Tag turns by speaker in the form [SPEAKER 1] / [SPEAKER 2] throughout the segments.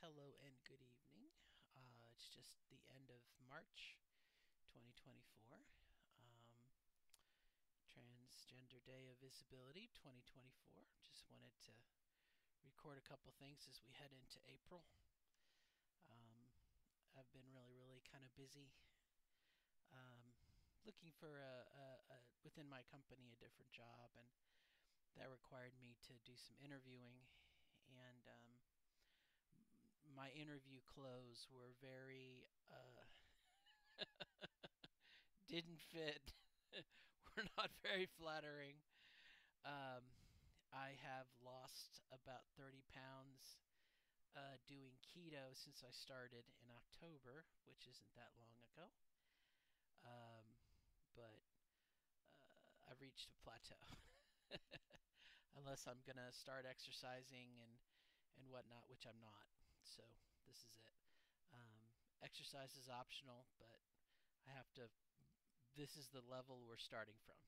[SPEAKER 1] Hello and good evening. It's just the end of March 2024. Um, Transgender Day of Visibility 2024. Just wanted to record a couple things as we head into April. Um, I've been really kind of busy um, looking for within my company a different job, and that required me to do some interviewing. And my interview clothes were very didn't fit. Were not very flattering. Um, I have lost about 30 pounds doing keto since I started in October, which isn't that long ago. Um, but I've reached a plateau. Unless I'm gonna start exercising and whatnot, which I'm not. So this is it. Exercise is optional, but I have to. This is the level we're starting from.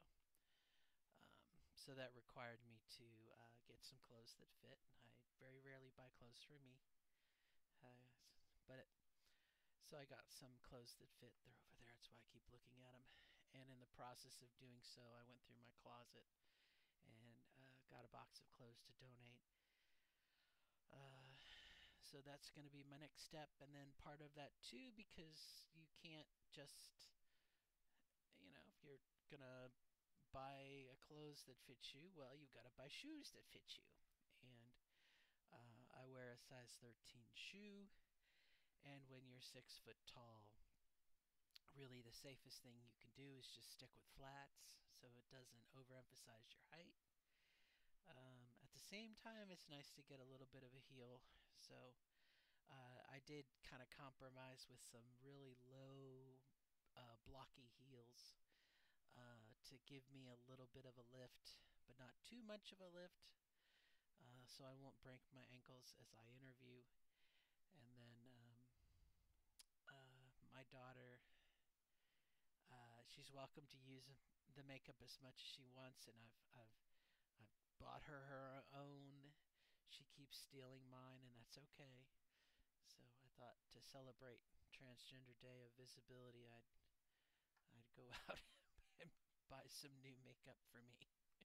[SPEAKER 1] So that required me to get some clothes that fit. I very rarely buy clothes for me, but so I got some clothes that fit. They're over there. That's why I keep looking at them. And in the process of doing so, I went through my closet and got a box of clothes to donate. Uh, so that's going to be my next step, and then part of that too, because you can't just, if you're gonna buy a clothes that fits you, well, you've got to buy shoes that fit you. And I wear a size 13 shoe, and when you're 6 foot tall, really the safest thing you can do is just stick with flats so it doesn't overemphasize your height. At the same time, it's nice to get a little bit of a heel. So I did kind of compromise with some really low, blocky heels to give me a little bit of a lift, but not too much of a lift, so I won't break my ankles as I interview. And then my daughter, she's welcome to use the makeup as much as she wants, and I've bought her own. She keeps stealing mine, and that's okay. So I thought to celebrate Transgender Day of Visibility, I'd go out and buy some new makeup for me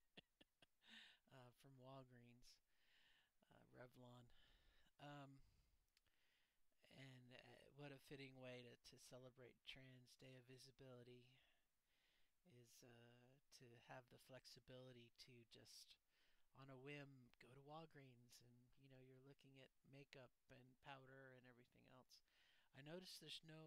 [SPEAKER 1] from Walgreens, Revlon. Um, and what a fitting way to celebrate Trans Day of Visibility is to have the flexibility to just on a whim go to Walgreens, and you're looking at makeup and powder and everything else. I noticed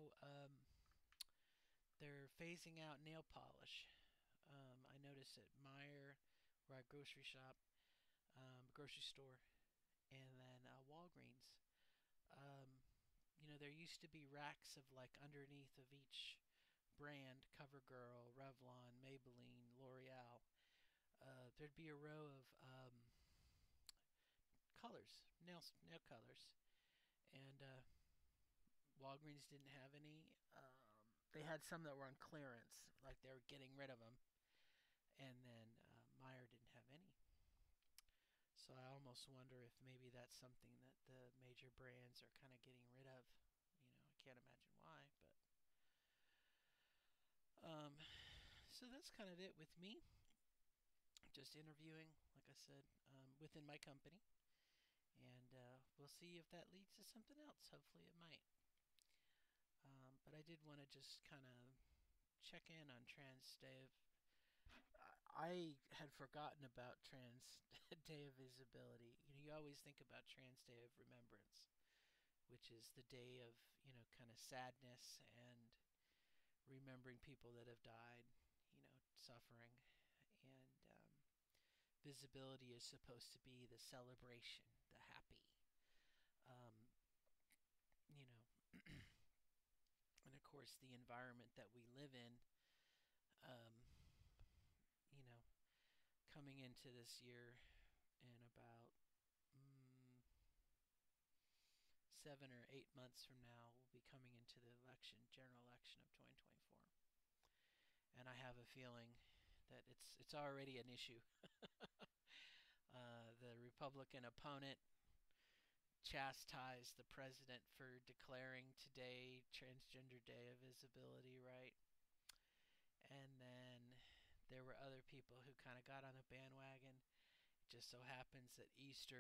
[SPEAKER 1] they're phasing out nail polish. I noticed at Meijer, where I grocery shop, grocery store, and then Walgreens. Um, there used to be racks of like underneath of each brand: CoverGirl, Revlon, Maybelline, L'Oreal. There'd be a row of colors, nail colors, and Walgreens didn't have any. They had some that were on clearance, like they were getting rid of them, and then Meijer didn't have any. So I almost wonder if maybe that's something that the major brands are kind of getting rid of. I can't imagine why, but um, so that's kind of it with me. Just interviewing, like I said, within my company, and we'll see if that leads to something else. Hopefully, it might. But I did want to just kind of check in on Trans Day of. I had forgotten about Trans Day of Visibility. You always think about Trans Day of Remembrance, which is the day of kind of sadness and remembering people that have died, suffering, and visibility is supposed to be the celebration, the happy, um, you know, and of course the environment that we live in, um, you know, coming into this year in about 7 or 8 months from now, we'll be coming into the general election of 2024, and I have a feeling that it's already an issue. The Republican opponent chastised the president for declaring today Transgender Day of Visibility, right? And then there were other people who kind of got on a bandwagon. It just so happens that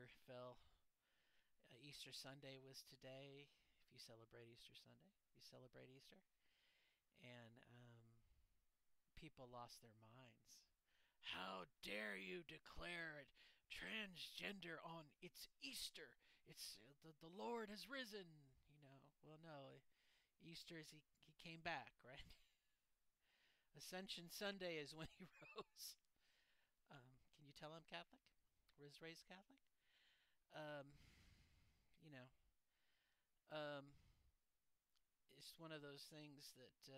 [SPEAKER 1] Easter Sunday was today. If you celebrate Easter Sunday, you celebrate Easter. And people lost their minds. How dare you declare it transgender on it's Easter? It's the Lord has risen. Well, no, Easter is he came back, right? Ascension Sunday is when he rose. Can you tell I'm Catholic? Was raised Catholic. Um, you know, um, it's one of those things that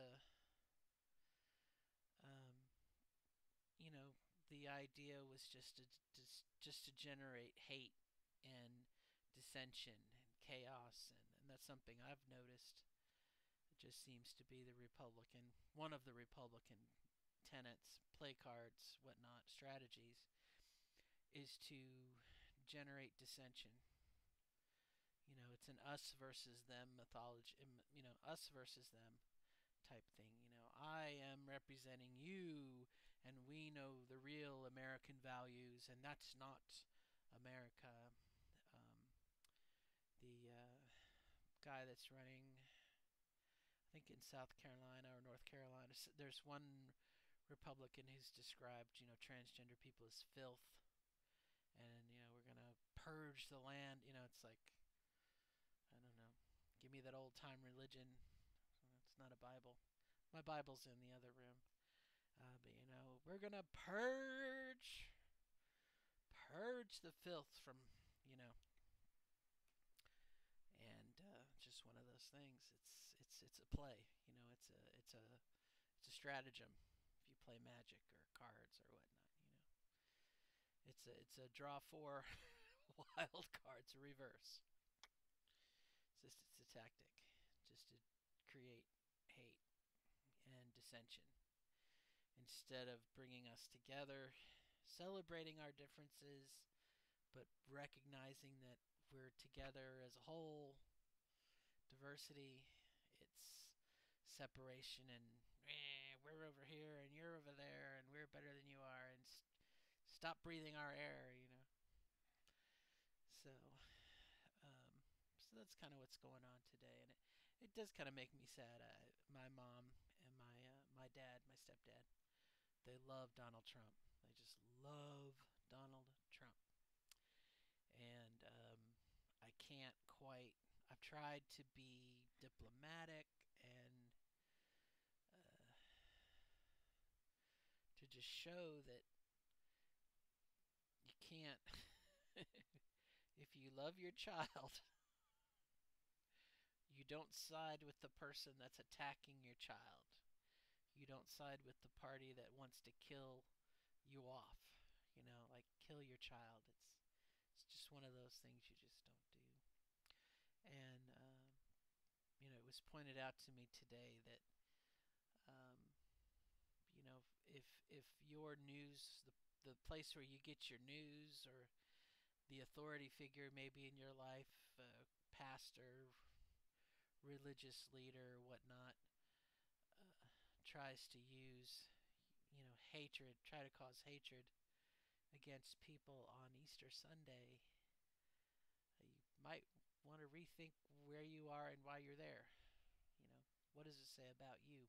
[SPEAKER 1] um, you know, the idea was just to generate hate and dissension and chaos, and that's something I've noticed. It just seems to be one of the Republican tenets, play cards, whatnot, strategies, is to generate dissension. It's an us versus them mythology, us versus them type thing. I am representing you, and we know the real American values, and that's not America. Um, the guy that's running, I think in South Carolina or North Carolina, there's one Republican who's described, transgender people as filth, and we're gonna purge the land. It's like, I don't know, give me that old time religion. It's not a Bible. My Bible's in the other room. But we're gonna purge the filth from, you know, and just one of those things. It's a play. It's a stratagem. If you play Magic or cards or whatnot, it's a draw four wild cards reverse. It's a tactic, just to create hate and dissension instead of bringing us together, celebrating our differences, but recognizing that we're together as a whole. Diversity, it's separation and we're over here and you're over there and we're better than you are and stop breathing our air. So, um, so that's kind of what's going on today, and it does kind of make me sad. My mom and my dad, my stepdad, they love Donald Trump. They just love Donald Trump, and I can't quite. I've tried to be diplomatic and to just show that you can't. If you love your child, you don't side with the person that's attacking your child. You don't side with the party that wants to kill you off. Like kill your child. It's just one of those things you just don't do. And it was pointed out to me today that um, if your news, the place where you get your news, or the authority figure maybe in your life, pastor, religious leader, whatnot, tries to use, hatred, try to cause hatred against people on Easter Sunday, you might want to rethink where you are and why you're there. What does it say about you?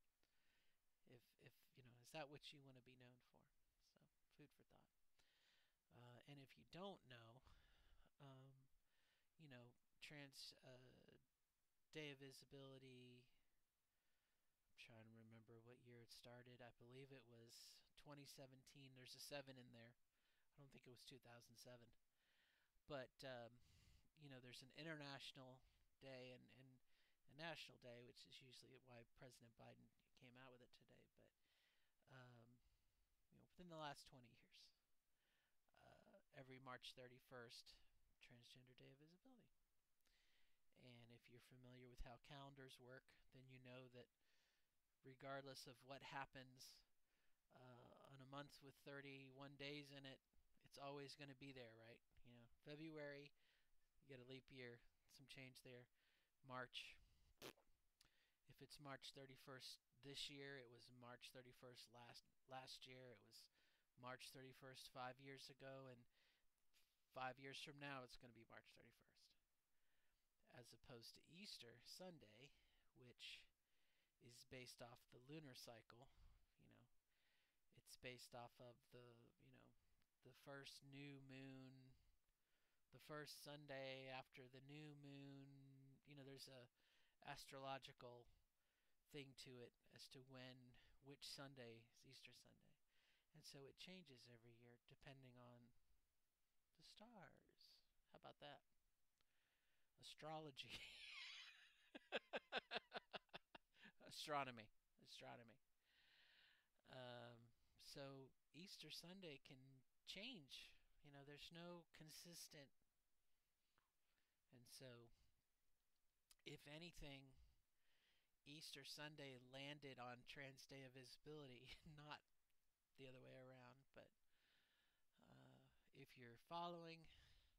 [SPEAKER 1] If is that what you want to be known for? So, food for thought. And if you don't know, um, trans Day of Visibility. I'm trying to remember what year it started. I believe it was 2017. There's a 7 in there. I don't think it was 2007. But there's an international day and a national day, which is usually why President Biden came out with it today. But within the last 20 years, every March 31st, Transgender Day of Visibility. And if you're familiar with how calendars work, then you know that regardless of what happens on a month with 31 days in it, it's always going to be there, right? February, You get a leap year, some change there. March. If it's March 31st this year, it was March 31st last year. It was March 31st 5 years ago, and 5 years from now, it's going to be March 31st. As opposed to Easter Sunday, which is based off the lunar cycle. You know, it's based off of the first new moon, the first Sunday after the new moon. There's a astrological thing to it as to which Sunday is Easter Sunday. And so it changes every year depending on the stars. How about that? Astrology. Astronomy. Astronomy. So Easter Sunday can change. There's no consistent. And so, if anything, Easter Sunday landed on Trans Day of Visibility, not the other way around. But if you're following,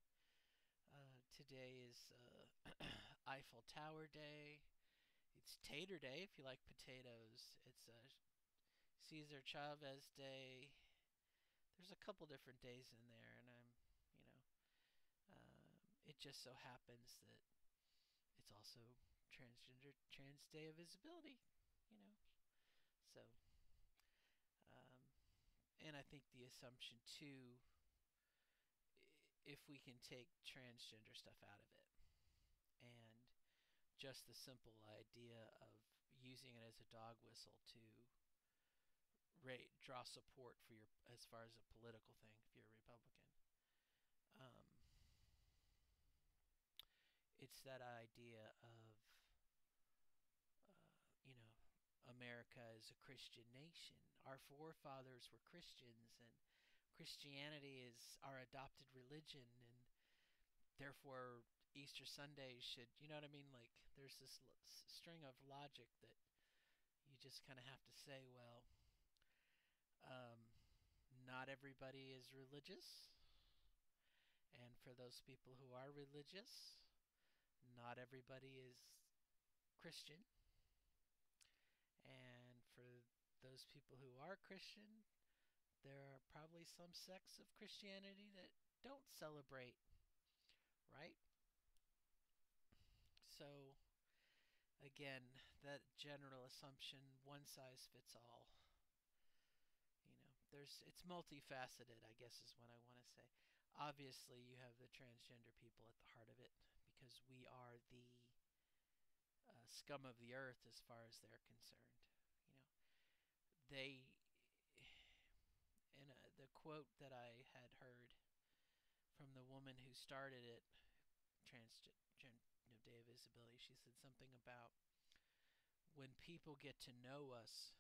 [SPEAKER 1] today is Eiffel Tower Day. It's Tater Day if you like potatoes. It's Cesar Chavez Day. There's a couple different days in there, and it just so happens that it's also Trans Day of Visibility. You know, so and I think the assumption too, if we can take transgender stuff out of it, and just the simple idea of using it as a dog whistle to draw support for your, as far as a political thing, if you're a Republican. Um, it's that idea of, America is a Christian nation. Our forefathers were Christians, and Christianity is our adopted religion, and therefore Easter Sunday should, you know what I mean? Like, there's this string of logic that you just kind of have to say, well, not everybody is religious, and for those people who are religious, not everybody is Christian, and for those people who are Christian, there are probably some sects of Christianity that don't celebrate, right? So, again, that general assumption, one size fits all. It's multifaceted, I guess is what I want to say. Obviously, you have the transgender people at the heart of it because we are the scum of the earth as far as they're concerned. They, in the quote that I had heard from the woman who started it, Day of Visibility, she said something about when people get to know us,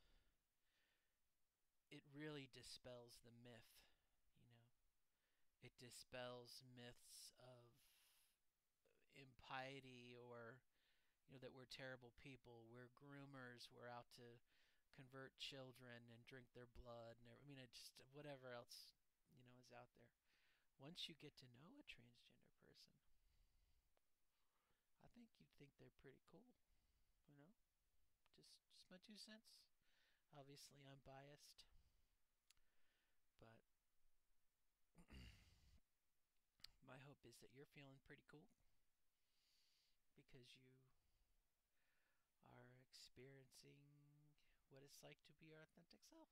[SPEAKER 1] it really dispels the myth. It dispels myths of impiety, or that we're terrible people, we're groomers, we're out to convert children and drink their blood, and just whatever else is out there. Once you get to know a transgender person, I think you'd think they're pretty cool. Just my 2 cents. Obviously, I'm biased, but my hope is that you're feeling pretty cool because you are experiencing what it's like to be your authentic self,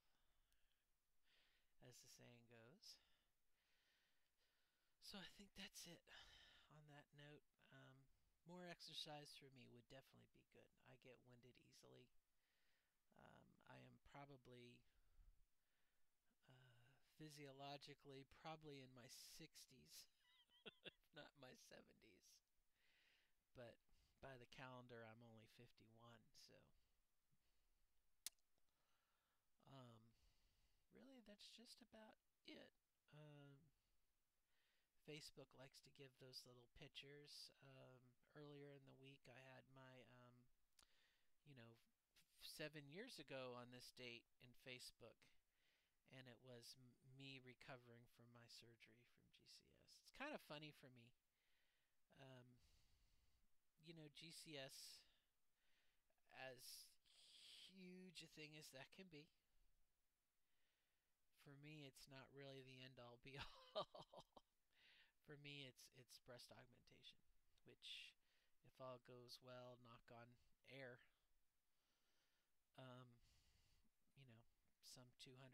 [SPEAKER 1] as the saying goes. So I think that's it on that note. More exercise for me would definitely be good. I get winded easily. I am probably physiologically probably in my 60s, if not my 70s. But by the calendar, I'm only 51, so really that's just about it. Facebook likes to give those little pictures. Earlier in the week, I had my, 7 years ago on this date in Facebook, and it was me recovering from my surgery from GCS. It's kind of funny for me Um, GCS, as huge a thing as that can be, for me, it's not really the end all be all. For me, it's breast augmentation, which, if all goes well, knock on air, um, you know, some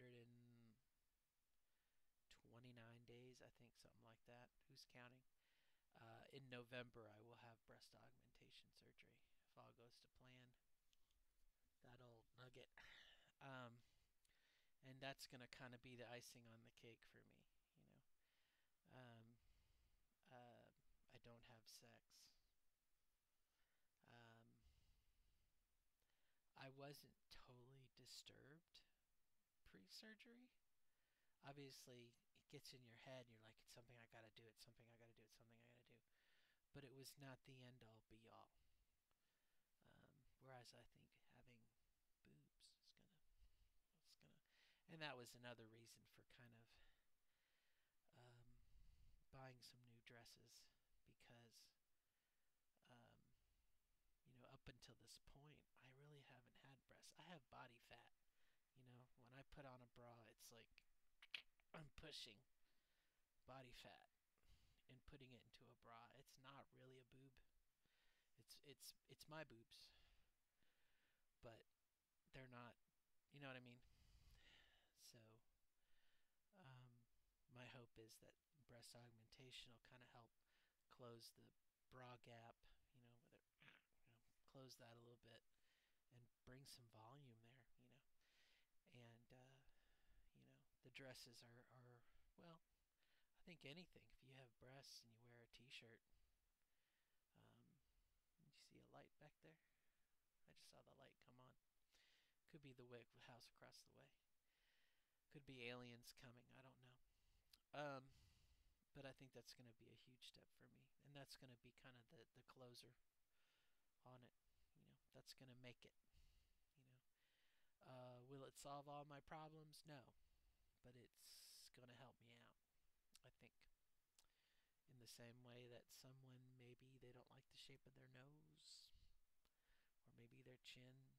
[SPEAKER 1] 229 days, I think, something like that. Who's counting? In November, I will have breast augmentation surgery if all goes to plan. That old nugget. Um, and that's gonna kind of be the icing on the cake for me. You know, uh, I don't have sex. Um, I wasn't totally disturbed pre-surgery. Obviously, it gets in your head, and you're like, it's something I gotta do. It's something I gotta do. It's something I gotta do. But it was not the end all be all. Whereas I think having boobs is gonna, and that was another reason for kind of um, buying some new dresses because um, up until this point, I really haven't had breasts. I have body fat. When I put on a bra, it's like I'm pushing body fat and putting it into a bra. It's not really a boob. It's my boobs, but they're not. You know what I mean? So, um, my hope is that breast augmentation will kind of help close the bra gap. With it, close that a little bit and bring some volume there. And the dresses are well. I think anything. If you have breasts and you wear a T-shirt, you see a light back there. I just saw the light come on. Could be the Wick house across the way. Could be aliens coming. I don't know. Um, but I think that's going to be a huge step for me, and that's going to be kind of the closer on it. That's going to make it. You will it solve all my problems? No, but it's going to help me out. I think. In the same way that someone maybe they don't like the shape of their nose, or maybe their chin.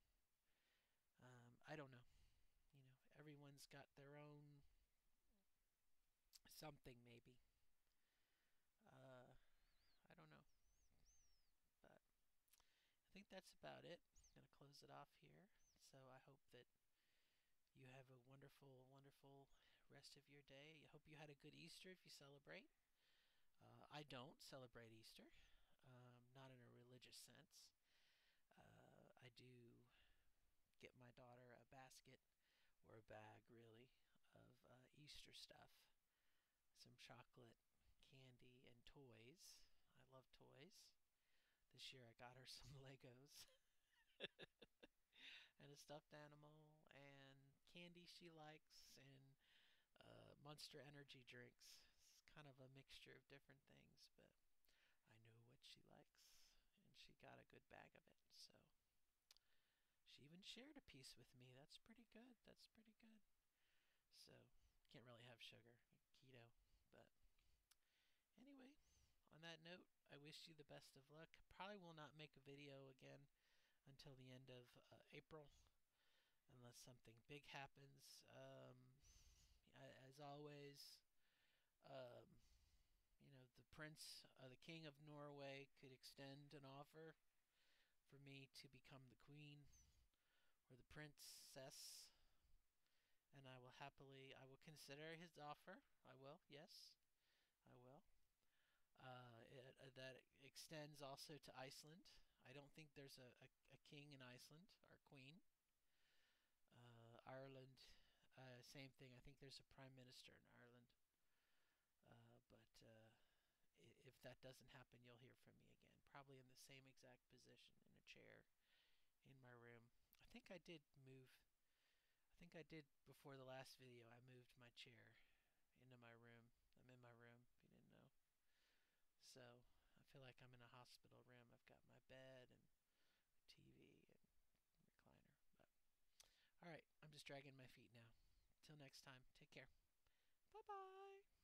[SPEAKER 1] I don't know. Everyone's got their own something maybe. Uh, I don't know, but I think that's about it. I'm gonna close it off here. So I hope that you have a wonderful, wonderful rest of your day. I hope you had a good Easter if you celebrate. I don't celebrate Easter, not in a religious sense. I do get my daughter a basket or a bag, really, of Easter stuff, some chocolate, candy, and toys. I love toys. This year I got her some Legos and a stuffed animal and candy she likes and Monster Energy drinks. It's kind of a mixture of different things, but I know what she likes and she got a good bag of it. So she even shared a piece with me. That's pretty good. That's pretty good. So can't really have sugar, keto, but anyway, on that note, I wish you the best of luck. Probably will not make a video again until the end of April, unless something big happens. As always, um, the prince, the king of Norway, could extend an offer for me to become the queen or the princess, and I will consider his offer. I will, yes, I will. That extends also to Iceland. I don't think there's a king in Iceland or queen. Ireland, same thing. I think there's a prime minister in Ireland. But if that doesn't happen, you'll hear from me again. Probably in the same exact position in a chair in my room. I think I did move. I think I did before the last video. I moved my chair into my room. I'm in my room, if you didn't know. So I feel like I'm in a hospital room. I've got my bed and TV and recliner. But all right, I'm just dragging my feet now. Till next time, take care. Bye bye.